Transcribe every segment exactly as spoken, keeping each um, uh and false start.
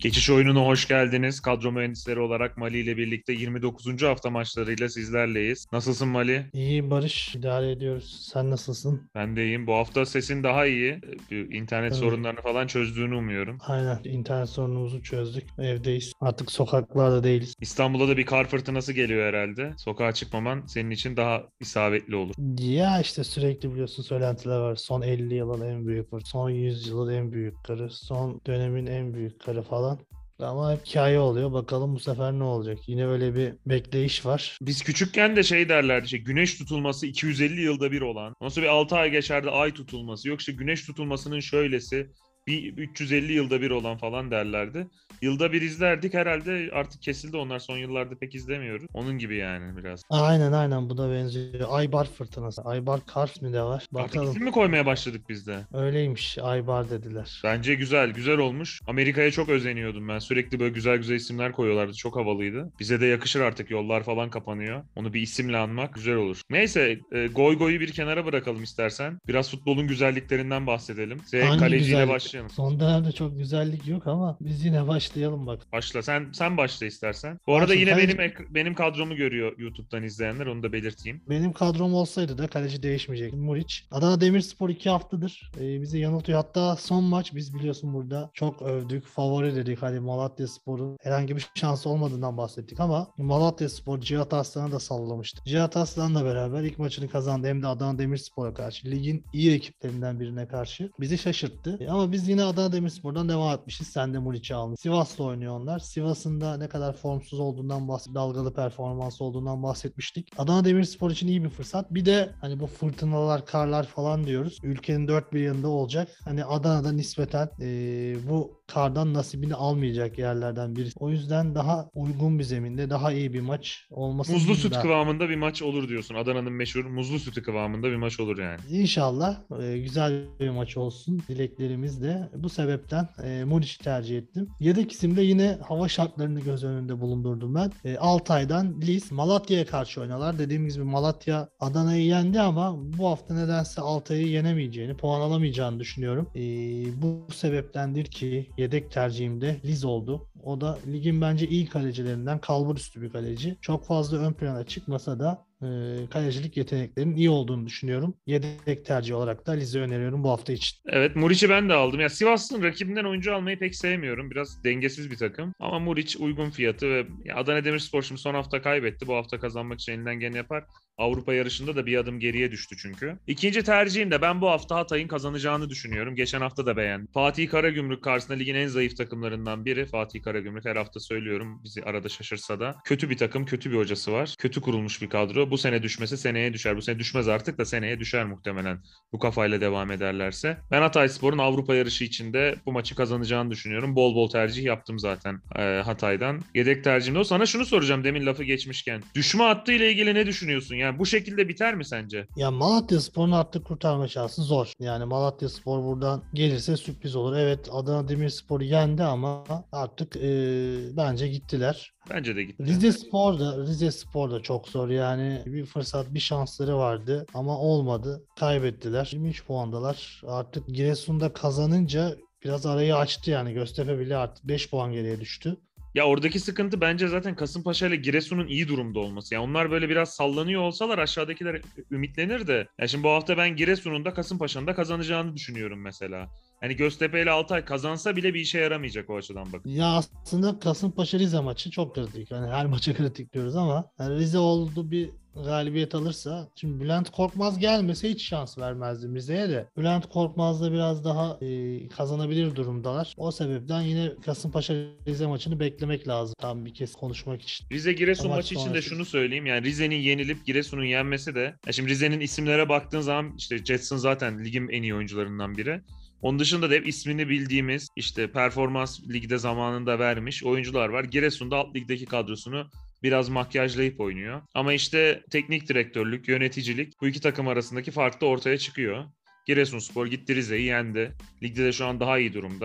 Geçiş oyununa hoş geldiniz. Kadro mühendisleri olarak Mali ile birlikte yirmi dokuzuncu hafta maçlarıyla sizlerleyiz. Nasılsın Mali? İyi Barış, idare ediyoruz. Sen nasılsın? Ben de iyiyim. Bu hafta sesin daha iyi. Bir İnternet Tabii. sorunlarını falan çözdüğünü umuyorum. Aynen. internet sorunumuzu çözdük. Evdeyiz. Artık sokaklarda değiliz. İstanbul'da da bir kar fırtınası geliyor herhalde. Sokağa çıkmaman senin için daha isabetli olur. Ya işte sürekli biliyorsun söylentiler var. Son elli yılın en büyük karı, son yüz yılın en büyük karı, son dönemin en büyük karı falan. Ama hep hikaye oluyor. Bakalım bu sefer ne olacak? Yine öyle bir bekleyiş var. Biz küçükken de şey derlerdi, işte güneş tutulması iki yüz elli yılda bir olan. Ondan sonra bir altı ay geçerdi, ay tutulması. Yok işte güneş tutulmasının şöylesi bir üç yüz elli yılda bir olan falan derlerdi. Yılda bir izlerdik, herhalde artık kesildi onlar, son yıllarda pek izlemiyoruz. Onun gibi yani biraz. Aynen aynen bu da benziyor. Aybar fırtınası. Aybar Kars mı de var? Artık Bakalım. isim mi koymaya başladık biz de? Öyleymiş. Aybar dediler. Bence güzel, güzel olmuş. Amerika'ya çok özeniyordum ben. Sürekli böyle güzel güzel isimler koyuyorlardı. Çok havalıydı. Bize de yakışır artık. Yollar falan kapanıyor. Onu bir isimle anmak güzel olur. Neyse, e, goy goyu bir kenara bırakalım istersen. Biraz futbolun güzelliklerinden bahsedelim. Sen Hangi kaleciyle güzellik? başlayalım. Son dönemde çok güzellik yok ama biz yine başlayalım bak. Başla. Sen sen başla istersen. Bu arada Başladı. yine Kaleci benim ek- benim kadromu görüyor YouTube'dan izleyenler. Onu da belirteyim. benim kadrom olsaydı da kaleci değişmeyecek. Muriç. Adana Demirspor iki haftadır e, bizi yanıltıyor. Hatta son maç biz biliyorsun burada çok övdük. Favori dedik. Hani Malatyaspor'un herhangi bir şansı olmadığından bahsettik ama Malatyaspor Cihat Arslan'a da sallamıştı. Cihat Arslan'la beraber ilk maçını kazandı. Hem de Adana Demirspor'a karşı. Ligin iyi ekiplerinden birine karşı. Bizi şaşırttı. E, ama biz yine Adana Demirspor'dan devam etmişiz. Sen de Muriç'i aldın. Sivas'la oynuyor onlar. Sivas'ın da ne kadar formsuz olduğundan bahsettik. Dalgalı performans olduğundan bahsetmiştik. Adana Demirspor için iyi bir fırsat. Bir de hani bu fırtınalar, karlar falan diyoruz. Ülkenin dört bir yanında olacak. Hani Adana'da nispeten eee, bu kardan nasibini almayacak yerlerden biri. O yüzden daha uygun bir zeminde, daha iyi bir maç Muzlu süt olmasında kıvamında bir maç olur diyorsun. Adana'nın meşhur muzlu sütü kıvamında bir maç olur yani. İnşallah e, güzel bir maç olsun. Dileklerimiz de bu sebepten e, Muriç'i tercih ettim. Yedek isimde yine hava şartlarını göz önünde bulundurdum ben. E, Altay'dan Lis Malatya'ya karşı oynuyorlar. Dediğim gibi Malatya Adana'yı yendi ama bu hafta nedense Altay'ı yenemeyeceğini, puan alamayacağını düşünüyorum. E, bu sebeptendir ki yedek tercihimde Liz oldu. O da ligin bence iyi kalecilerinden, kalbur üstü bir kaleci. Çok fazla ön plana çıkmasa da e, kalecilik yeteneklerinin iyi olduğunu düşünüyorum. Yedek tercih olarak da Liz'i öneriyorum bu hafta için. Evet, Muriç'i ben de aldım. Ya Sivas'ın rakibinden oyuncu almayı pek sevmiyorum. Biraz dengesiz bir takım. Ama Muriç uygun fiyatı ve ya Adana Demirspor şimdi son hafta kaybetti. Bu hafta kazanmak için elinden geleni yapar. Avrupa yarışında da bir adım geriye düştü çünkü. İkinci tercihim de ben bu hafta Hatay'ın kazanacağını düşünüyorum. Geçen hafta da beğendim. Fatih Karagümrük karşısında ligin en zayıf takımlarından biri. Fatih Karagümrük, her hafta söylüyorum, bizi arada şaşırsa da. Kötü bir takım, kötü bir hocası var. Kötü kurulmuş bir kadro. Bu sene düşmesi seneye düşer. Bu sene düşmez artık da seneye düşer muhtemelen. Bu kafayla devam ederlerse. Ben Hatayspor'un Avrupa yarışı içinde bu maçı kazanacağını düşünüyorum. Bol bol tercih yaptım zaten e, Hatay'dan. Yedek tercihimde o. Sana şunu soracağım demin lafı geçmişken. Düşme hattı ile ilgili ne düşünüyorsun? Yani bu şekilde biter mi sence? Ya Malatyaspor'un artık kurtarma şansı zor. Yani Malatyaspor buradan gelirse sürpriz olur. Evet Adana Demirspor'u yendi ama artık e, bence gittiler. Bence de gitti. Rize Spor da Rize Spor da çok zor yani bir fırsat bir şansları vardı ama olmadı, kaybettiler. yirmi üç puandalar, artık Giresun'da kazanınca biraz arayı açtı. Yani Göztepe bile artık beş puan geriye düştü. Ya oradaki sıkıntı bence zaten Kasımpaşa ile Giresun'un iyi durumda olması. Yani onlar böyle biraz sallanıyor olsalar aşağıdakiler ümitlenir de. Ya şimdi bu hafta ben Giresun'un da Kasımpaşa'nın da kazanacağını düşünüyorum mesela. Hani Göztepe ile Altay kazansa bile bir işe yaramayacak o açıdan bak. Ya aslında Kasımpaşa Rize maçı çok kritik. Yani her maça kritik diyoruz ama yani Rize oldu bir galibiyet alırsa, şimdi Bülent Korkmaz gelmese hiç şans vermezdim Rize'ye de. Bülent Korkmaz da biraz daha e, kazanabilir durumdalar. O sebepten yine Kasımpaşa Rize maçını beklemek lazım. Tam bir kez konuşmak için. Rize Giresun Maç maçı için de sonrası. şunu söyleyeyim. Yani Rize'nin yenilip Giresun'un yenmesi de. Ya şimdi Rize'nin isimlere baktığın zaman işte Jetson zaten ligin en iyi oyuncularından biri. Onun dışında da hep ismini bildiğimiz, işte performans ligde zamanında vermiş oyuncular var. Giresun'da alt ligdeki kadrosunu biraz makyajlayıp oynuyor. Ama işte teknik direktörlük, yöneticilik, bu iki takım arasındaki fark da ortaya çıkıyor. Giresunspor gitti Rize'yi yendi. Ligde de şu an daha iyi durumda.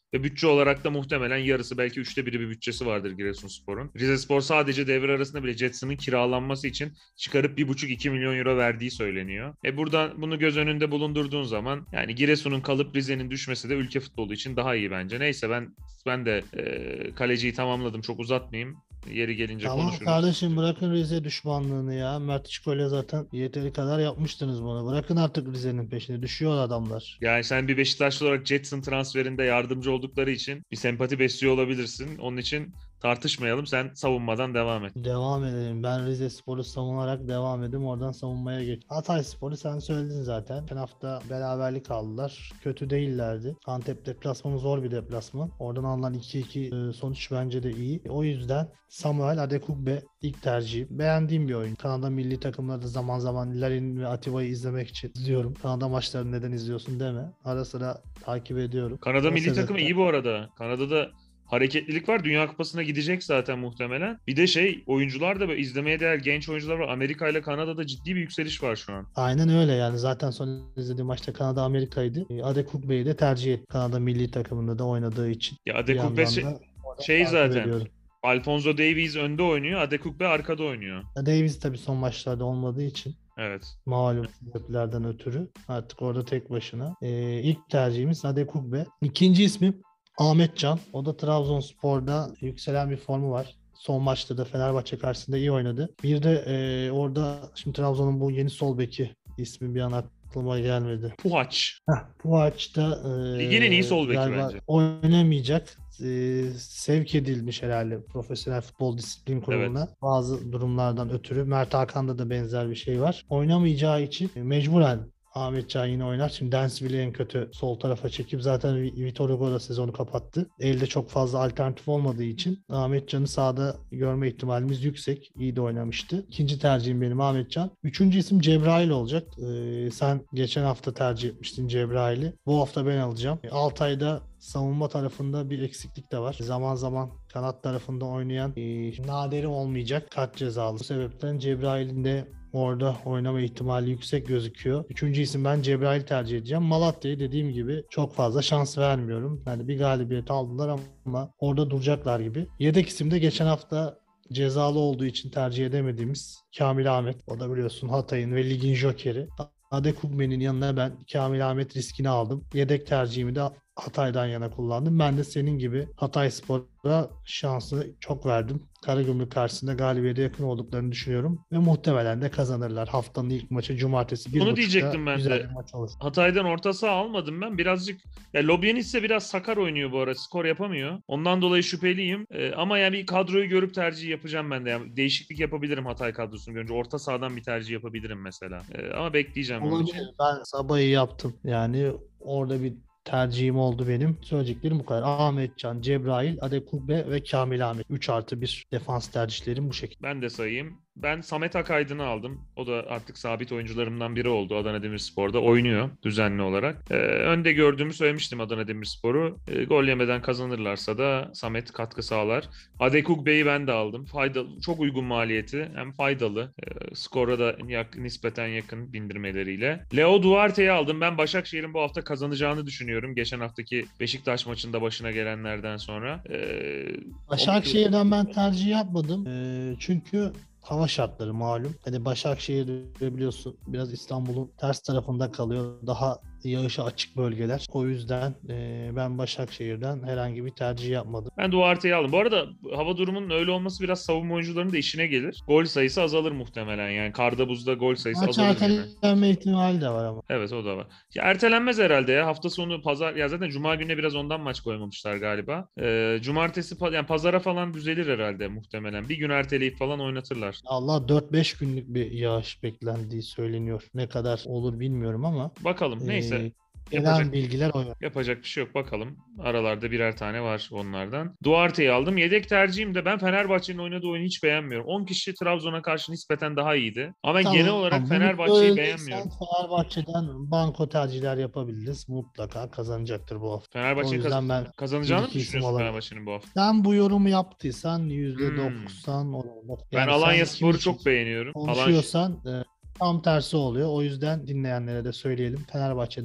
Ve bütçe olarak da muhtemelen yarısı, belki üçte biri bir bütçesi vardır Giresunspor'un. Rizespor sadece devre arasında bile Jetson'ın kiralanması için çıkarıp bir buçuk iki milyon euro verdiği söyleniyor. E buradan bunu göz önünde bulundurduğun zaman yani Giresun'un kalıp Rize'nin düşmesi de ülke futbolu için daha iyi bence. Neyse ben ben de e, kaleciyi tamamladım. Çok uzatmayayım. Yeri gelince Tamam konuşuruz. kardeşim, bırakın Rize düşmanlığını ya. Mert Çiko'yla zaten yeteri kadar yapmıştınız bunu. Bırakın artık Rize'nin peşine. Düşüyor adamlar. Yani sen bir Beşiktaşlı olarak Jetson transferinde yardımcı oldukları için bir sempati besliyor olabilirsin. Onun için tartışmayalım. Sen savunmadan devam et. Devam edelim. Ben Rize Spor'u savunarak devam edeyim. Oradan savunmaya geç. Hatay Spor'u sen söyledin zaten. Geçen hafta beraberlik aldılar. Kötü değillerdi. Antep deplasmanı zor bir deplasman. Oradan alınan iki iki e, sonuç bence de iyi. O yüzden Samuel Adekugbe ilk tercihim. Beğendiğim bir oyun. Kanada milli takımları da zaman zaman Larin ve Atiba'yı izlemek için izliyorum. Kanada maçlarını neden izliyorsun deme. Ara sıra takip ediyorum. Kanada O milli takımı sebepten- iyi bu arada. Kanada'da hareketlilik var. Dünya Kupası'na gidecek zaten muhtemelen. Bir de şey, oyuncular da böyle izlemeye değer genç oyuncular var. Amerika ile Kanada'da ciddi bir yükseliş var şu an. Aynen öyle yani. Zaten son izlediğim maçta Kanada Amerika'ydı. E, Adekugbe'yi de tercih etti. Kanada milli takımında da oynadığı için. Ya Bir Adekugbe yandan şey, da orada şey takip zaten. ediyorum. Alfonso Davies önde oynuyor. Adekugbe arkada oynuyor. Davis tabii son maçlarda olmadığı için Evet. malum sebeplerden ötürü artık orada tek başına. Ee, ilk tercihimiz Adekugbe. İkinci ismim Ahmet Can. O da Trabzonspor'da yükselen bir formu var. Son maçta da Fenerbahçe karşısında iyi oynadı. Bir de e, orada şimdi Trabzon'un bu yeni sol beki, ismi bir an aklıma gelmedi. Puhaç. Heh, bu açıda e, Ligin en iyi sol beki galiba bence. oynamayacak. E, sevk edilmiş herhalde Profesyonel Futbol Disiplin Kurulu'na. Evet. Bazı durumlardan ötürü. Mert Hakan'da da benzer bir şey var. Oynamayacağı için mecburen Ahmet Can yine oynar. Şimdi Dansville'i en kötü sol tarafa çekip zaten Vitor Hugo da sezonu kapattı. Elde çok fazla alternatif olmadığı için Ahmet Can'ı sahada görme ihtimalimiz yüksek. İyi de oynamıştı. İkinci tercihim benim Ahmet Can. Üçüncü isim Cebrail olacak. Ee, sen geçen hafta tercih etmiştin Cebrail'i. Bu hafta ben alacağım. Altay'da savunma tarafında bir eksiklik de var. Zaman zaman kanat tarafında oynayan e, naderi olmayacak, kart cezalı. Bu sebepten Cebrail'in de orada oynama ihtimali yüksek gözüküyor. Üçüncü isim ben Cebrail tercih edeceğim. Malatya'yı dediğim gibi çok fazla şans vermiyorum. Yani bir galibiyet aldılar ama orada duracaklar gibi. Yedek isim de geçen hafta cezalı olduğu için tercih edemediğimiz Kamil Ahmet. O da biliyorsun Hatay'ın ve ligin jokeri. Adekugbe'nin yanına ben Kamil Ahmet riskini aldım. Yedek tercihimi de Hatay'dan yana kullandım. Ben de senin gibi Hatayspor'a şansı çok verdim. Karagümrük karşısında galibiyete yakın olduklarını düşünüyorum. Ve muhtemelen de kazanırlar. Haftanın ilk maçı cumartesi bir Onu buçukta diyecektim ben güzel de. bir maç olur. Hatay'dan orta saha almadım ben. Birazcık ya Lobyenis ise biraz sakar oynuyor bu ara. Skor yapamıyor. Ondan dolayı şüpheliyim. Ee, ama yani bir kadroyu görüp tercih yapacağım ben de. Yani değişiklik yapabilirim Hatay kadrosunu görünce. Orta sahadan bir tercih yapabilirim mesela. Ee, ama bekleyeceğim onun için. Olabilir. Ben Sabah'ı yaptım. Yani orada bir tercihim oldu benim. Söyleyeceklerim bu kadar. Ahmet Can, Cebrail, Adekugbe ve Kamil Ahmet. üç artı bir defans tercihlerim bu şekilde. Ben de sayayım. Ben Samet Akaydın'ı aldım. O da artık sabit oyuncularımdan biri oldu Adana Demirspor'da. Oynuyor düzenli olarak. Ee, önde gördüğümü söylemiştim Adana Demirspor'u. Ee, gol yemeden kazanırlarsa da Samet katkı sağlar. Adekugbe'yi ben de aldım. Faydalı, çok uygun maliyeti. Hem faydalı. Ee, skora da yak, nispeten yakın bindirmeleriyle. Leo Duarte'yi aldım. Ben Başakşehir'in bu hafta kazanacağını düşünüyorum. Geçen haftaki Beşiktaş maçında başına gelenlerden sonra. Ee, Başakşehir'den ben tercih yapmadım. Ee, çünkü hava şartları malum. Hani Başakşehir biliyorsun biraz İstanbul'un ters tarafında kalıyor. Daha yağışa açık bölgeler. O yüzden e, ben Başakşehir'den herhangi bir tercih yapmadım. Ben Duarte'yi aldım. Bu arada hava durumunun öyle olması biraz savunma oyuncularının da işine gelir. Gol sayısı azalır muhtemelen. Yani karda buzda gol sayısı Maç azalır yine. ertelenme ihtimali de var ama. Evet, o da var. Ya ertelenmez herhalde ya. Hafta sonu pazar, ya zaten cuma gününe biraz ondan maç koymamışlar galiba. Ee, cumartesi pa- yani pazara falan düzelir herhalde muhtemelen. Bir gün erteleyip falan oynatırlar. Allah dört beş günlük bir yağış beklendiği söyleniyor. Ne kadar olur bilmiyorum ama Bakalım. Neyse. e, Yapacak gelen bilgiler o yönde. Yapacak bir şey yok, bakalım. Aralarda birer tane var onlardan. Duarte'yi aldım. Yedek tercihim de ben Fenerbahçe'nin oynadığı oyunu hiç beğenmiyorum. on kişi Trabzon'a karşı nispeten daha iyiydi. Ama ben genel olarak bunu Fenerbahçe'yi böyleysen beğenmiyorum. Fenerbahçe'den banko tercihler yapabiliriz. Mutlaka kazanacaktır bu hafta. O Fenerbahçe'nin yüzden kaz- ben kazanacağını bir mı iki isim düşünüyorsun alabilirim. Fenerbahçe'nin bu hafta? Sen bu yorumu yaptıysan yüzde Hmm. doksan oranında. Ben Yani sen Alanya kim Spor'u için çok beğeniyorum. Alan konuşuyorsan e, tam tersi oluyor. O yüzden dinleyenlere de söyleyelim. Fenerbahçe'den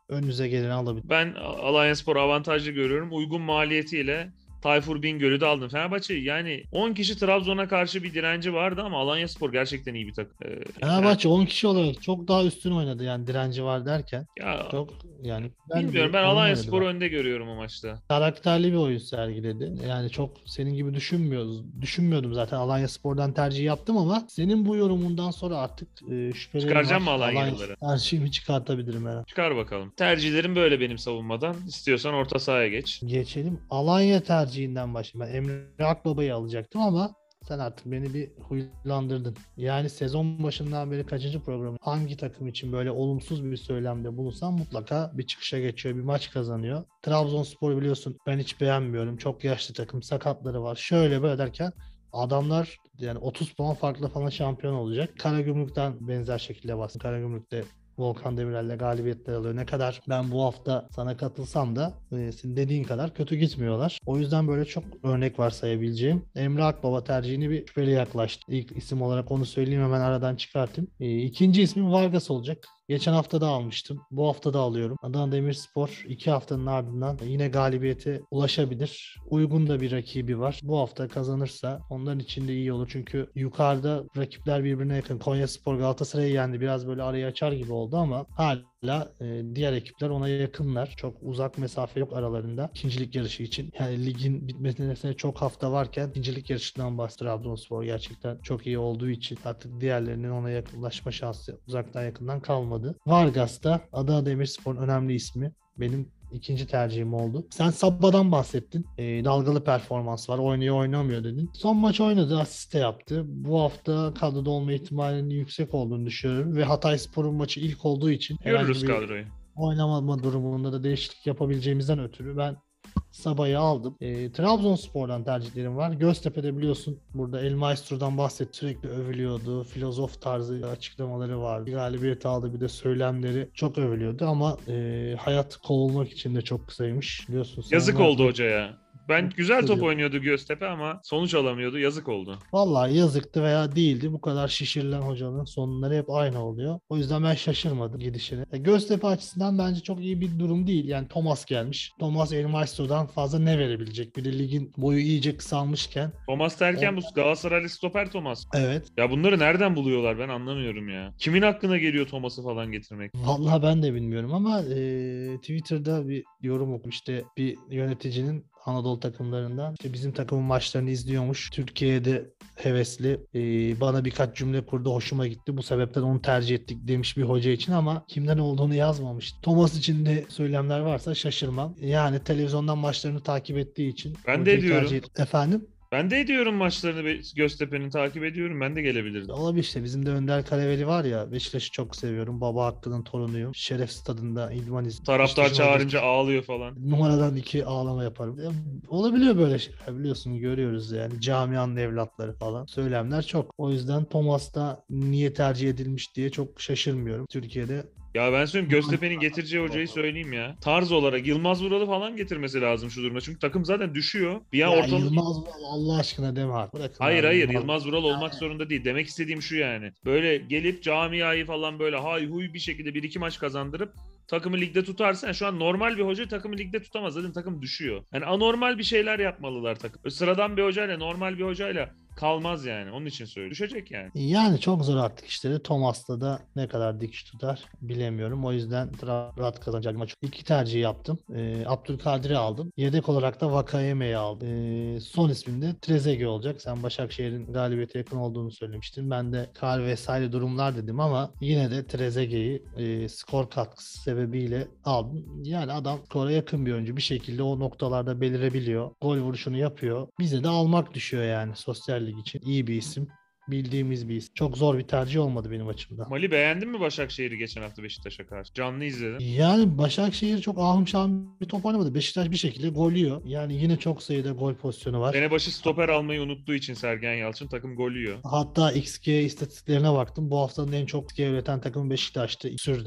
önünüze geleni alabilir. Ben Alanyaspor avantajlı görüyorum. Uygun maliyetiyle Tayfur Bingöl'ü de aldım. Fenerbahçe yani on kişi Trabzon'a karşı bir direnci vardı ama Alanyaspor gerçekten iyi bir takım. Ee, yani, Fenerbahçe on kişi olarak çok daha üstün oynadı yani direnci var derken. ya Çok yani ben bilmiyorum, bir ben oyun oynadı Alanyaspor'u ben. önde görüyorum o maçta. Karakterli bir oyun sergiledi. Yani çok senin gibi düşünmüyoruz. Düşünmüyordum zaten Alanyaspor'dan tercih yaptım ama senin bu yorumundan sonra artık e, şüphelerim Çıkaracağım var. mı Alanya Alanyalıları? tercihimi çıkartabilirim herhalde. Çıkar bakalım. Tercihlerim böyle benim savunmadan. İstiyorsan orta sahaya geç. Geçelim. Alanya tercihinden başlayayım. Ben Emre Akbaba'yı alacaktım ama sen artık beni bir huylandırdın. Yani sezon başından beri kaçıncı program? Hangi takım için böyle olumsuz bir söylemde bulunsam mutlaka bir çıkışa geçiyor, bir maç kazanıyor. Trabzonspor biliyorsun ben hiç beğenmiyorum. Çok yaşlı takım, sakatları var. Şöyle böyle derken adamlar yani otuz puan farklı falan şampiyon olacak. Karagümrük'ten benzer şekilde bastım. Karagümrük'te Volkan Demirel'le galibiyetler alıyor. Ne kadar ben bu hafta sana katılsam da e, senin dediğin kadar kötü gitmiyorlar. O yüzden böyle çok örnek var sayabileceğim. Emre Akbaba tercihini bir şüpheli yaklaştı. İlk isim olarak onu söyleyeyim, hemen aradan çıkartayım. E, ikinci ismim Vargas olacak. Geçen hafta da almıştım. Bu hafta da alıyorum. Adana Demirspor iki haftanın ardından yine galibiyete ulaşabilir. Uygun da bir rakibi var. Bu hafta kazanırsa onların için de iyi olur. Çünkü yukarıda rakipler birbirine yakın. Konyaspor Galatasaray'ı yendi. Biraz böyle arayı açar gibi oldu ama hala e, diğer ekipler ona yakınlar. Çok uzak mesafe yok aralarında. İkincilik yarışı için. Yani ligin bitmesine çok hafta varken ikincilik yarışından bahsediyor. Trabzonspor gerçekten çok iyi olduğu için artık diğerlerinin ona yakınlaşma şansı uzaktan yakından kalmadı. Vargas da Adana Demirspor'un önemli ismi. Benim ikinci tercihim oldu. Sen Sabba'dan bahsettin. E, dalgalı performans var. Oynuyor oynamıyor dedin. Son maç oynadı. Asist de yaptı. Bu hafta kadroda olma ihtimalinin yüksek olduğunu düşünüyorum. Ve Hatayspor'un maçı ilk olduğu için Görürüz herhangi bir kadroyu. oynamama durumunda da değişiklik yapabileceğimizden ötürü ben Sabah'ı aldım. E, Trabzonspor'dan tercihlerim var. Göztepe'de biliyorsun burada El Maestro'dan bahsetti. Sürekli övülüyordu. Filozof tarzı açıklamaları vardı. Bir galibiyet aldı, bir de söylemleri çok övülüyordu ama e, hayat kovulmak için de çok kısaymış. Biliyorsun Yazık sonra oldu hocaya. Ben güzel top kızıyor. oynuyordu Göztepe ama sonuç alamıyordu. Yazık oldu. Vallahi yazıktı veya değildi. Bu kadar şişirilen hocanın sonları hep aynı oluyor. O yüzden ben şaşırmadım gidişine. E, Göztepe açısından bence çok iyi bir durum değil. Yani Thomas gelmiş. Thomas El Maestro'dan fazla ne verebilecek? Bir de ligin boyu iyice kısalmışken. Thomas derken bu Galatasaraylı stoper Thomas. Evet. Ya bunları nereden buluyorlar, ben anlamıyorum ya. Kimin aklına geliyor Thomas'ı falan getirmek? Vallahi ben de bilmiyorum ama e, Twitter'da bir yorum okumuştu. İşte bir yöneticinin Anadolu takımlarından işte bizim takımın maçlarını izliyormuş. Türkiye'de hevesli. E, bana birkaç cümle kurdu. Hoşuma gitti. Bu sebepten onu tercih ettik demiş bir hoca için ama kimden olduğunu yazmamış. Thomas için de söylemler varsa şaşırmam. Yani televizyondan maçlarını takip ettiği için Ben de hocayı ediyorum. tercih et- Efendim? Ben de ediyorum maçlarını, Be- Göztepe'nin takip ediyorum. Ben de gelebilirdim. Olabilir işte. Bizim de Önder Karaveli var ya. Beşiktaş'ı çok seviyorum. Baba Hakkı'nın torunuyum. Şeref stadında idman iz. Taraftar Beşiktaş'ın çağırınca hocası. ağlıyor falan. Numaradan iki ağlama yaparım. Ya, olabiliyor böyle şeyler, biliyorsun, görüyoruz yani. Camianın evlatları falan. Söylemler çok. O yüzden Thomas da niye tercih edilmiş diye çok şaşırmıyorum. Türkiye'de Ya ben söyleyeyim, Göztepe'nin getireceği hocayı söyleyeyim ya. Tarz olarak Yılmaz Vural'ı falan getirmesi lazım şu durumda. Çünkü takım zaten düşüyor. Bir an ya ortalık... Yılmaz Vural Allah aşkına deme artık. Bırakın Hayır abi, hayır, Yılmaz. Yılmaz Vural olmak zorunda değil. Demek istediğim şu yani. Böyle gelip camiayı falan böyle hay huy bir şekilde bir iki maç kazandırıp takımı ligde tutarsan, şu an normal bir hoca takımı ligde tutamaz. Zaten takım düşüyor. Yani anormal bir şeyler yapmalılar takım. Sıradan bir hocayla, normal bir hocayla kalmaz yani. Onun için söylüyorum. Düşecek yani. Yani çok zor artık işleri. Thomas'ta da ne kadar dikiş tutar bilemiyorum. O yüzden rahat kazanacak bir maç. İki tercih yaptım. Ee, Abdülkadir'i aldım. Yedek olarak da Vakayeme'yi aldım. Ee, son ismim de Trezeguet olacak. Sen Başakşehir'in galibiyete yakın olduğunu söylemiştin. Ben de kar vesaire durumlar dedim ama yine de Trezeguet'i e, skor katkısı sebebiyle aldım. Yani adam skora yakın bir oyuncu. Bir şekilde o noktalarda belirebiliyor. Gol vuruşunu yapıyor. Bize de almak düşüyor yani sosyal lig için. İyi bir isim. Bildiğimiz bir isim. Çok zor bir tercih olmadı benim açımdan. Mali, beğendin mi Başakşehir'i geçen hafta Beşiktaş'a karşı? Canlı izledim. Yani Başakşehir çok ahım şahım bir top oynamadı. Beşiktaş bir şekilde gol yiyor. Yani yine çok sayıda gol pozisyonu var. Sene başı stoper almayı unuttuğu için Sergen Yalçın takım gol yiyor. Hatta X G istatistiklerine baktım. Bu haftanın en çok X G üreten takım Beşiktaş'tı. Sürdü.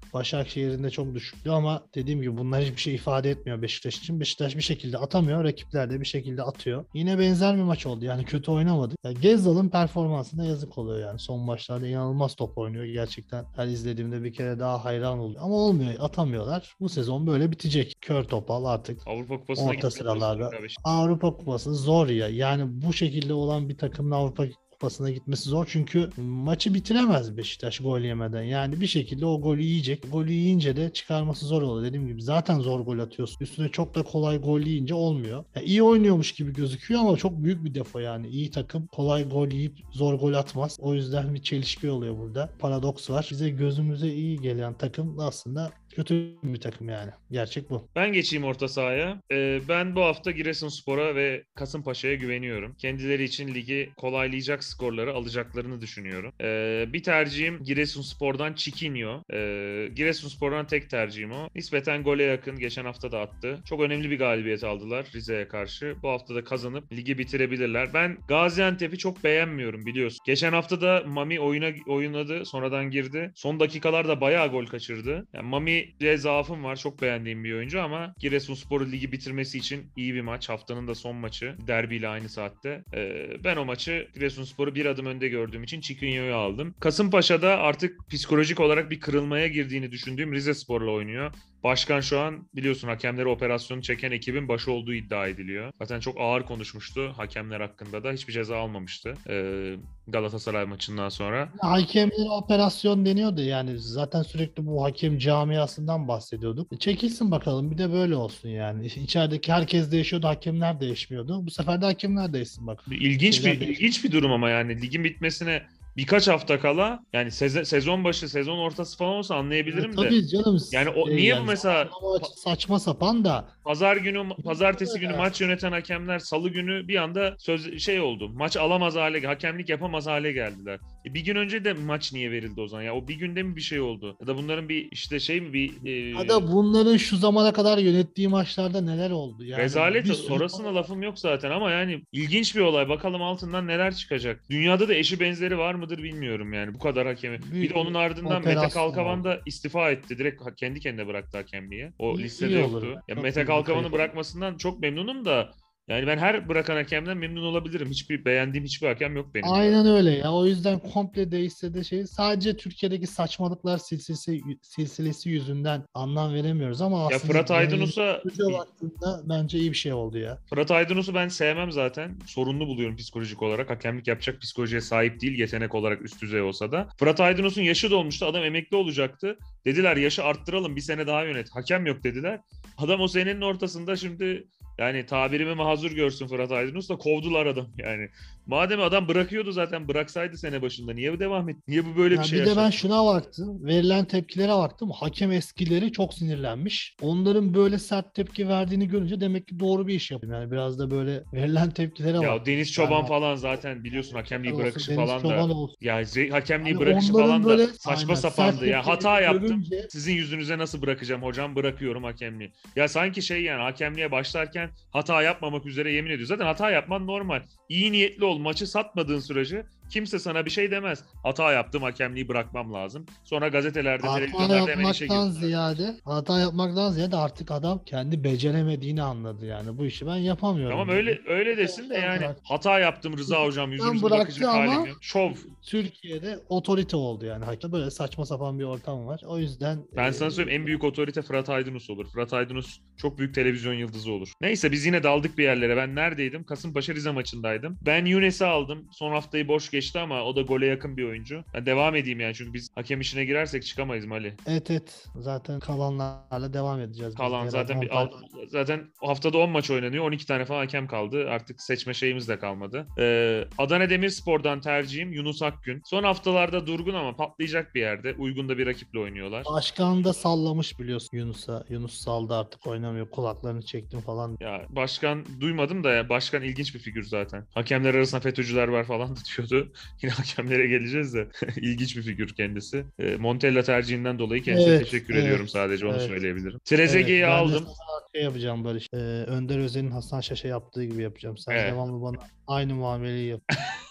Başakşehir'in de çok düşüktü ama dediğim gibi bunlar hiçbir şey ifade etmiyor Beşiktaş için. Beşiktaş bir şekilde atamıyor, rakipler de bir şekilde atıyor. Yine benzer bir maç oldu yani, kötü oynamadı. Ya Gezzal'ın performansına yazık oluyor yani. Son maçlarda inanılmaz top oynuyor gerçekten. Her izlediğimde bir kere daha hayran oluyor. Ama olmuyor, atamıyorlar. Bu sezon böyle bitecek. Kör topal artık Avrupa Kupası'na orta gitmeye sıralarda. çalışacak abi. Avrupa Kupası zor ya. Yani bu şekilde olan bir takımın Avrupa Kupası'na gitmesi zor. Çünkü maçı bitiremez Beşiktaş gol yemeden. Yani bir şekilde o golü yiyecek. Golü yiyince de çıkarması zor oluyor. Dediğim gibi zaten zor gol atıyorsun. Üstüne çok da kolay gol yiyince olmuyor. Ya iyi oynuyormuş gibi gözüküyor ama çok büyük bir defo yani. İyi takım kolay gol yiyip zor gol atmaz. O yüzden bir çelişki oluyor burada. Paradoks var. Bize gözümüze iyi gelen takım aslında kötü bir takım yani. Gerçek bu. Ben geçeyim orta sahaya. Ee, ben bu hafta Giresunspor'a ve Kasımpaşa'ya güveniyorum. Kendileri için ligi kolaylayacak skorları alacaklarını düşünüyorum. Ee, bir tercihim Giresunspor'dan Chiquinho. Ee, Giresunspor'dan tek tercihim o. Nispeten gole yakın. Geçen hafta da attı. Çok önemli bir galibiyet aldılar Rize'ye karşı. Bu hafta da kazanıp ligi bitirebilirler. Ben Gaziantep'i çok beğenmiyorum biliyorsun. Geçen hafta da Mami oyuna oynadı. Sonradan girdi. Son dakikalarda bayağı gol kaçırdı. Yani Mami de zaafım var. Çok beğendiğim bir oyuncu ama Giresunspor'u ligi bitirmesi için iyi bir maç. Haftanın da son maçı. Derbiyle aynı saatte. Ee, ben o maçı Giresunspor'u bir adım önde gördüğüm için Chiquinho'yu aldım. Kasımpaşa'da artık psikolojik olarak bir kırılmaya girdiğini düşündüğüm Rizespor'la oynuyor. Başkan şu an biliyorsun hakemleri operasyonu çeken ekibin başı olduğu iddia ediliyor. Zaten çok ağır konuşmuştu hakemler hakkında da. Hiçbir ceza almamıştı ee, Galatasaray maçından sonra. Hakemlere operasyon deniyordu yani. Zaten sürekli bu hakem camiasından bahsediyorduk. E, Çekilsin bakalım, bir de böyle olsun yani. İçerideki herkes değişiyordu, hakemler değişmiyordu. Bu sefer de hakemler değişsin bak. İlginç bir Şeyler değişti. ilginç bir durum ama yani ligin bitmesine birkaç hafta kala yani sezon, sezon başı sezon ortası falan olsa Ya anlayabilirim de tabii canım, yani o şey niye bu yani mesela zamanlama açısı saçma sapan da. pazar günü pazartesi günü Ya. maç yöneten hakemler salı günü bir anda söz şey oldu. Maç alamaz hale, hakemlik yapamaz hale geldiler. E bir gün önce de maç niye verildi o zaman? Ya o bir günde mi bir şey oldu? Ya da bunların bir işte şey mi bir Ya e, da bunların şu zamana kadar yönettiği maçlarda neler oldu? Yani rezalet, bir sürü orasına lafım yok zaten ama yani ilginç bir olay. Bakalım altından neler çıkacak. Dünyada da eşi benzeri var mıdır bilmiyorum yani bu kadar hakemi. Bir büyük de onun bir ardından Mete operasyon Kalkavan oldu. da istifa etti. Direkt kendi kendine bıraktı hakemliği. O İyi, listede iyi olur. yoktu. Ya Çok Mete büyük bir Kalkavan'ı kayıp. bırakmasından çok memnunum da yani ben her bırakan hakemden memnun olabilirim. Hiçbir beğendiğim hiçbir hakem yok benim zaten. Aynen öyle ya. O yüzden komple değişse de şey, sadece Türkiye'deki saçmalıklar silsilesi silsilesi yüzünden anlam veremiyoruz ama Ya aslında Fırat genel Aydınus'a baktığında bence iyi bir şey oldu ya. Fırat Aydınus'u ben sevmem zaten. Sorunlu buluyorum psikolojik olarak. Hakemlik yapacak psikolojiye sahip değil. Yetenek olarak üst düzey olsa da. Fırat Aydınus'un yaşı dolmuştu. Adam emekli olacaktı. Dediler yaşı arttıralım, bir sene daha yönet. Hakem yok dediler. Adam o senenin ortasında şimdi yani tabirimi mazur görsün Fırat Aydınus da kovdular adam yani. Madem adam bırakıyordu zaten, bıraksaydı sene başında. Niye bu devam etti? Niye bu böyle bir Ya şey bir de ben yaşattı? şuna baktım. Verilen tepkilere baktım. Hakem eskileri çok sinirlenmiş. Onların böyle sert tepki verdiğini görünce demek ki doğru bir iş yapıyor. Yani biraz da böyle verilen tepkilere Ya baktım. Deniz Çoban Yani falan zaten biliyorsun hakemliği olsun, bırakışı Deniz falan da Çoban olsun. ya ze- hakemliği Hani bırakışı onların falan da böyle saçma aynen sert sapandı ya. Hata tepkilerini yaptım. görünce Sizin yüzünüze nasıl bırakacağım hocam? Bırakıyorum hakemliği. Ya sanki şey yani hakemliğe başlarken hata yapmamak üzere yemin ediyor. Zaten hata yapman normal. İyi niyetli ol. Maçı satmadığın sürece kimse sana bir şey demez. Hata yaptım, hakemliği bırakmam lazım. Sonra gazetelerde, hata televizyonlarda hemen işe yapmaktan girsinler. ziyade hata yapmaktan ziyade artık adam kendi beceremediğini anladı yani. Bu işi ben yapamıyorum Tamam dedi. öyle öyle O desin de yüzden yani bıraktı. hata yaptım Rıza hocam, Ben yüzünüze bıraktı bakacak halim ama yok. Şov. Türkiye'de otorite oldu yani. Hatta böyle saçma sapan bir ortam var. O yüzden Ben e, sana söyleyeyim en büyük otorite Fırat Aydınus olur. Fırat Aydınus çok büyük televizyon yıldızı olur. Neyse biz yine daldık bir yerlere. Ben neredeydim? Kasımpaşa Rize maçındaydım. Ben Younes'i aldım. Son haftayı boş geçti ama o da gole yakın bir oyuncu. Ben devam edeyim yani çünkü biz hakem işine girersek çıkamayız Mali. evet evet, zaten kalanlarla devam edeceğiz biz de Kalan herhalde. zaten on bir al- tane. zaten haftada on maç oynanıyor. on iki tane falan hakem kaldı. Artık seçme şeyimiz de kalmadı. Ee, Adana Demirspor'dan tercihim Yunus Akgün. Son haftalarda durgun ama patlayacak bir yerde. Uygun da bir rakiple oynuyorlar. Başkan da sallamış biliyorsun Yunus'a. Yunus saldı, artık oynamıyor. Kulaklarını çektim falan. Ya başkan duymadım da ya başkan ilginç bir figür zaten. Hakemler arasında FETÖ'cüler var falan da diyordu. Yine hakemlere geleceğiz de ilginç bir figür kendisi. E, Montella tercihinden dolayı kendisine Evet, teşekkür ediyorum, evet, sadece onu evet. söyleyebilirim. Evet, Trezeguet'i ben de aldım. sana şey yapacağım Barış. Ee, Önder Özen'in Hasan Şaş'a yaptığı gibi yapacağım. Sen Evet. devamlı bana aynı muameleyi yap.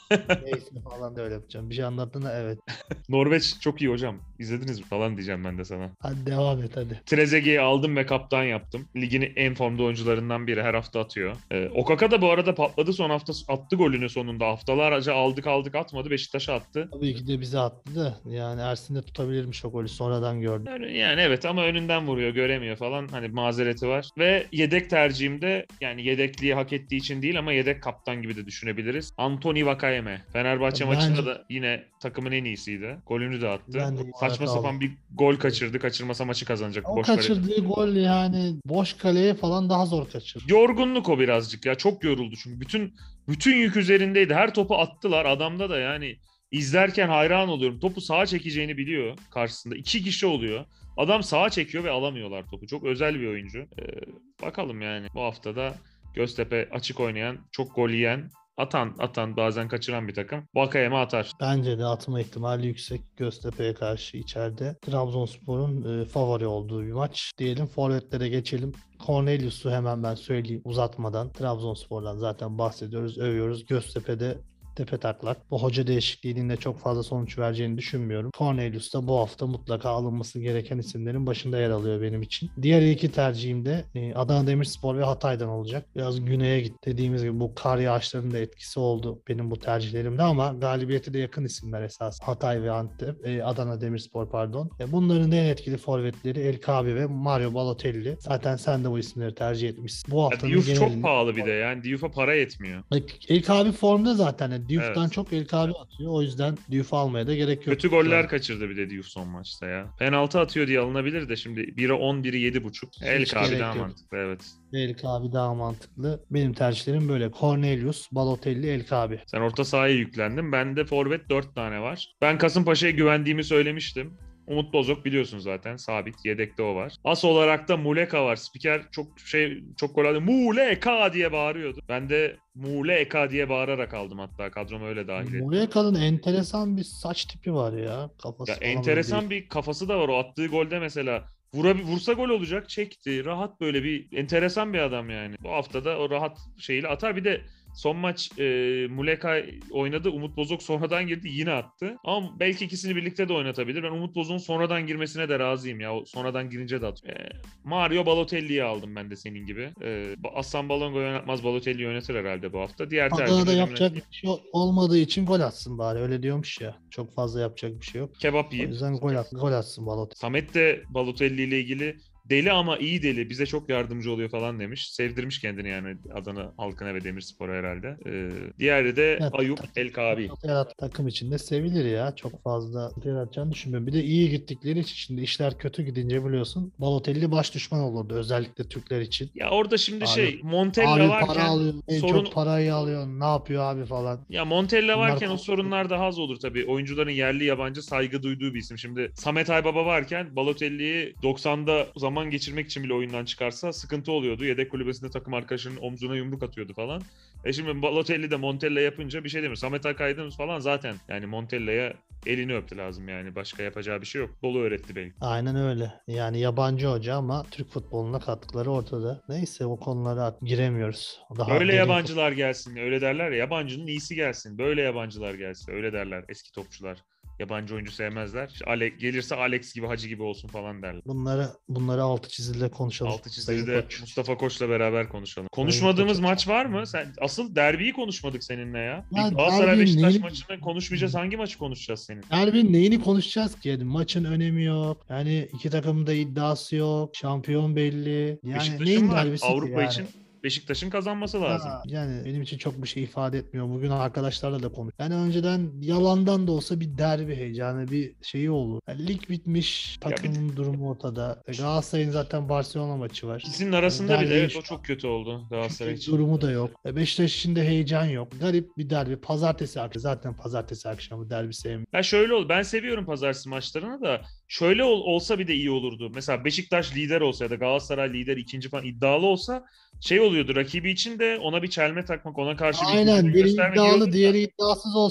Neyse falan da öyle yapacağım. Bir şey anlattığında evet. Norveç çok iyi hocam. İzlediniz mi falan diyeceğim ben de sana. Hadi devam et hadi. Trezeguet'i aldım ve kaptan yaptım. Ligin en formda oyuncularından biri. Her hafta atıyor. Ee, Okaka da bu arada patladı. Son hafta attı golünü sonunda. Haftalarca aldık aldık atmadı. Beşiktaş'a attı. Tabii ki de bize attı da yani Ersin de tutabilirmiş o golü sonradan gördüm. Yani, yani evet ama önünden vuruyor, göremiyor falan. Hani mazereti var. Ve yedek tercihimde yani yedekliği hak ettiği için değil ama yedek kaptan gibi de düşünebiliriz. Anthony Vakayeme. Fenerbahçe Bence- maçında da yine takımın en iyisiydi. Golünü de attı. Ben de Saçma aldım. sapan bir gol kaçırdı. Kaçırmasa maçı kazanacak. O Boş kale. kaçırdığı gol yani boş kaleye falan daha zor kaçırdı. Yorgunluk o birazcık ya. Çok yoruldu çünkü. Bütün bütün yük üzerindeydi. Her topu attılar. Adamda da yani izlerken hayran oluyorum. Topu sağa çekeceğini biliyor karşısında. İki kişi oluyor. Adam sağa çekiyor ve alamıyorlar topu. Çok özel bir oyuncu. Ee, bakalım yani. Bu haftada Göztepe açık oynayan, çok gol yiyen, atan atan bazen kaçıran bir takım. Vakayeme atar. Bence de atma ihtimali yüksek Göztepe'ye karşı içeride. Trabzonspor'un e, favori olduğu bir maç. Diyelim forvetlere geçelim. Cornelius'u hemen ben söyleyeyim uzatmadan. Trabzonspor'dan zaten bahsediyoruz, övüyoruz. Göztepe'de tepe taklak. Bu hoca değişikliğinin de çok fazla sonuç vereceğini düşünmüyorum. Cornelius da bu hafta mutlaka alınması gereken isimlerin başında yer alıyor benim için. Diğer iki tercihim de e, Adana Demirspor ve Hatay'dan olacak. Biraz güneye git. Dediğimiz gibi bu kar yağışlarının da etkisi oldu benim bu tercihlerimde ama galibiyete de yakın isimler esas. Hatay ve Antep, e, Adana Demirspor pardon. E, bunların en etkili forvetleri El Kabi ve Mario Balotelli. Zaten sen de bu isimleri tercih etmişsin. Bu Ya haftanın Diouf çok genelinde pahalı bir de yani. Diouf'a para yetmiyor. El Kabi formda zaten. Yani Diouf'tan Evet. çok El Kabi atıyor. O yüzden Diouf almaya da gerek yok. Kötü goller kaçırdı bir de Diouf son maçta ya. Penaltı atıyor diye alınabilir de şimdi biri on, biri yedi buçuk. El Hiç Kabi gerek daha yok. mantıklı evet. El Kabi daha mantıklı. Benim tercihlerim böyle. Cornelius, Balotelli, El Kabi. Sen orta sahaya yüklendin. Bende forvet dört tane var. Ben Kasımpaşa'ya güvendiğimi söylemiştim. Umut Bozok biliyorsun zaten sabit yedekte o var. As olarak da Muleka var. Spiker çok şey çok gol aldı. Muleka diye bağırıyordu. Ben de Muleka diye bağırarak aldım hatta kadroma öyle dahil ettim. Muleka'nın enteresan bir saç tipi var ya. Kafası Ya falan enteresan böyle bir kafası da var o attığı golde mesela. Vura, vursa gol olacak çekti. Rahat böyle bir enteresan bir adam yani. Bu hafta da o rahat şeyle atar. Bir de son maç e, Muleka oynadı. Umut Bozok sonradan girdi yine attı. Ama belki ikisini birlikte de oynatabilir. Ben Umut Bozok'un sonradan girmesine de razıyım ya. O sonradan girince de atıyor. E, Mario Balotelli'yi aldım ben de senin gibi. E, Aslan Balongo oynatmaz Balotelli yönetir herhalde bu hafta. Diğer Adana'da tercihlerimle yapacak bir şey olmadığı için gol atsın bari. Öyle diyormuş ya. Çok fazla yapacak bir şey yok. kebap O yiyip. yüzden gol, at, gol atsın Balotelli. Samet de Balotelli ile ilgili deli ama iyi deli bize çok yardımcı oluyor falan demiş. Sevdirmiş kendini yani Adana halkına ve Demirspor'a herhalde. Ee, diğeri de Evet, Ayup tak- El Kabi. tak- yarat- takım içinde sevilir ya. Çok fazla yaratacağını düşünmüyorum. Bir de iyi gittikleri için şimdi işler kötü gidince biliyorsun Balotelli baş düşman olurdu. Özellikle Türkler için. Ya orada şimdi Abi- şey Montella Abi para varken alıyor. En sorun çok parayı alıyor. Ne yapıyor abi falan. ya Montella Bunlar varken o çok- sorunlar daha az olur tabii. Oyuncuların yerli yabancı saygı duyduğu bir isim. Şimdi Samet Aybaba varken Balotelli'yi doksan'da zaman geçirmek için bile oyundan çıkarsa sıkıntı oluyordu. Yedek kulübesinde takım arkadaşının omzuna yumruk atıyordu falan. E şimdi Balotelli de Montella yapınca bir şey demiyor. Samet Akaydınız falan zaten yani Montella'ya elini öptü lazım yani. Başka yapacağı bir şey yok. Dolu öğretti belki. Aynen öyle. Yani yabancı hoca ama Türk futboluna katkıları ortada. Neyse o konulara artık giremiyoruz. Daha Böyle derin yabancılar gelsin. Öyle derler ya. Yabancının iyisi gelsin. Böyle yabancılar gelsin. Öyle derler eski topçular. Yabancı oyuncu sevmezler. İşte Ale- gelirse Alex gibi Hacı gibi olsun falan derler. Bunları bunları altı çizili konuşalım. Altı Sayın çizgide Koç. Mustafa Koç'la beraber konuşalım. Konuşmadığımız Koç. maç var mı? Sen asıl derbiyi konuşmadık seninle ya. Ya Bir Galatasaray derbi Beşiktaş neyini- maçını konuşmayacağız. Hangi maçı konuşacağız senin? Derbinin neyini konuşacağız ki? Yani maçın önemi yok. Yani iki takımın da iddiası yok. Şampiyon belli. Yani Beşiktaş'ın neyin var. derbisi ki Avrupa yani? için Beşiktaş'ın kazanması lazım. Ya, yani benim için çok bir şey ifade etmiyor. Bugün arkadaşlarla da konuş. Yani önceden yalandan da olsa bir derbi heyecanı, bir şeyi olur. Yani lig bitmiş, Ya bir- takımın durumu ortada. E, Galatasaray'ın zaten Barcelona maçı var. İkisinin arasında Derbi bile evet hiç- o çok kötü oldu Galatasaray için. Durumu da yok. E, Beşiktaş için de heyecan yok. Garip bir derbi. Pazartesi akşamı. Zaten pazartesi akşamı derbi sevmiyorum. Ya şöyle ol. Ben seviyorum pazartesi maçlarını da. Şöyle ol, olsa bir de iyi olurdu. Mesela Beşiktaş lider olsa ya da Galatasaray lider ikinci falan iddialı olsa şey oluyordu. Rakibi için de ona bir çelme takmak, ona karşı bir Aynen. gücünü Biri göstermek iyi iddialı, olurdu. diğeri iddiasız olsa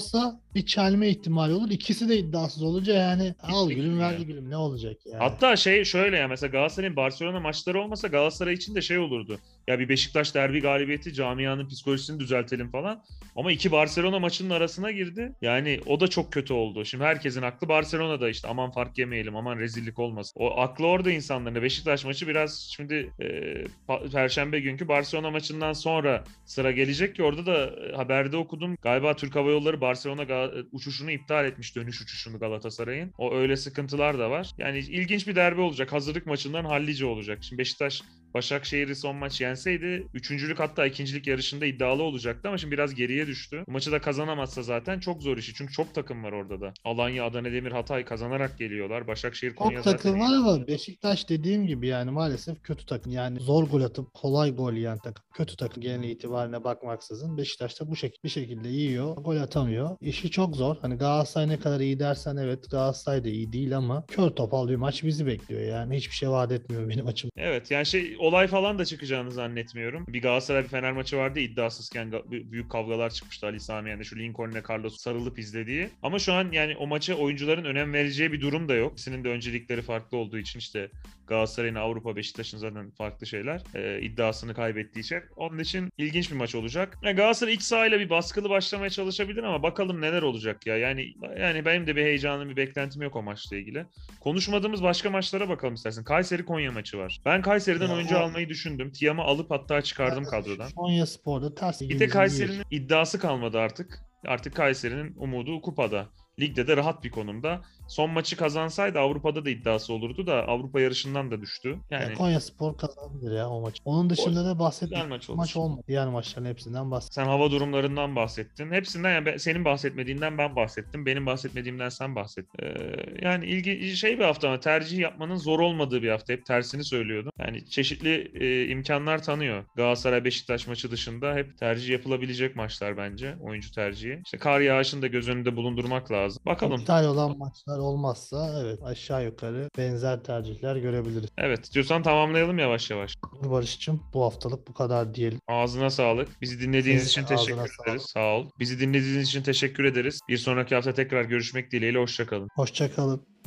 bir çelme ihtimali olur. İkisi de iddiasız olunca yani al Hiç gülüm ya. ver gülüm ne olacak yani. Hatta şey şöyle ya, mesela Galatasaray'ın Barcelona maçları olmasa Galatasaray için de şey olurdu. Ya bir Beşiktaş derbi galibiyeti, camianın psikolojisini düzeltelim falan. Ama iki Barcelona maçının arasına girdi. Yani o da çok kötü oldu. Şimdi herkesin aklı Barcelona'da, işte aman fark yemeyelim, aman rezillik olmasın. O aklı orada insanların. Beşiktaş maçı biraz şimdi e, pa- Perşembe günkü Barcelona maçından sonra sıra gelecek ki orada da e, haberde okudum. Galiba Türk Hava Yolları Barcelona Ga- uçuşunu iptal etmiş, dönüş uçuşunu Galatasaray'ın. O öyle sıkıntılar da var. Yani ilginç bir derbi olacak. Hazırlık maçından hallice olacak. Şimdi Beşiktaş Başakşehir'i son maç yenseydi üçüncülük hatta ikincilik yarışında iddialı olacaktı ama şimdi biraz geriye düştü. Bu maçı da kazanamazsa zaten çok zor işi. Çünkü çok takım var orada da. Alanya, Adana Demir, Hatay kazanarak geliyorlar. Başakşehir, Konya Çok zaten takım iyi. var ama Beşiktaş dediğim gibi yani maalesef kötü takım. Yani zor gol atıp kolay gol yiyen takım. Kötü takım genel itibarına bakmaksızın. Beşiktaş da bu şekilde bir şekilde yiyor. Gol atamıyor. İşi çok zor. Hani Galatasaray ne kadar iyi dersen evet Galatasaray da iyi değil ama kör topal bir maç bizi bekliyor. Yani hiçbir şey vaat etmiyor benim açım. Evet, yani şey olay falan da çıkacağını zannetmiyorum. Bir Galatasaray bir Fener maçı vardı ya, iddiasızken ga- b- büyük kavgalar çıkmıştı Ali Sami Yen'de, şu Lincoln'le Carlos sarılıp izlediği. Ama şu an yani o maça oyuncuların önem vereceği bir durum da yok. İkisinin de öncelikleri farklı olduğu için, işte Galatasaray'ın Avrupa, Beşiktaş'ın zaten farklı şeyler. Ee, iddiasını kaybettiği için. Onun için ilginç bir maç olacak. Yani Galatasaray iç sahayla bir baskılı başlamaya çalışabilir ama bakalım neler olacak ya. Yani yani benim de bir heyecanım, bir beklentim yok o maçla ilgili. Konuşmadığımız başka maçlara bakalım istersen. Kayseri Konya maçı var. Ben Kayseri'den Ya oyuncu o almayı düşündüm. Tiam'ı alıp hatta çıkardım kadrodan. Konyaspor'da ters Bir tek ligimizin Kayseri'nin bir. iddiası kalmadı artık. Artık Kayseri'nin umudu kupada. Ligde de rahat bir konumda. Son maçı kazansaydı Avrupa'da da iddiası olurdu da Avrupa yarışından da düştü. Ya Yani Konyaspor kazanabilir ya o maç. Onun o dışında da güzel bahsettiğim maç maç olur. olmadı. Diğer maçların hepsinden bahsettim. Sen hava durumlarından bahsettin. Hepsinden, yani ben- senin bahsetmediğinden ben bahsettim. Benim bahsetmediğimden sen bahsettin. Ee, yani ilgi şey bir hafta ama tercih yapmanın zor olmadığı bir hafta. Hep tersini söylüyordum. Yani çeşitli e, imkanlar tanıyor. Galatasaray Beşiktaş maçı dışında hep tercih yapılabilecek maçlar bence. Oyuncu tercihi. İşte kar yağışını da göz önünde bulundurmak lazım. Bakalım. İptal olan maçlar olmazsa evet aşağı yukarı benzer tercihler görebiliriz. Evet, diyorsan tamamlayalım yavaş yavaş. Barış'cığım bu haftalık bu kadar diyelim. Ağzına sağlık. Bizi dinlediğiniz Senin de için ağzına teşekkür ederiz. sağlık. Sağ ol. Bizi dinlediğiniz için teşekkür ederiz. Bir sonraki hafta tekrar görüşmek dileğiyle. Hoşça kalın. Hoşça kalın.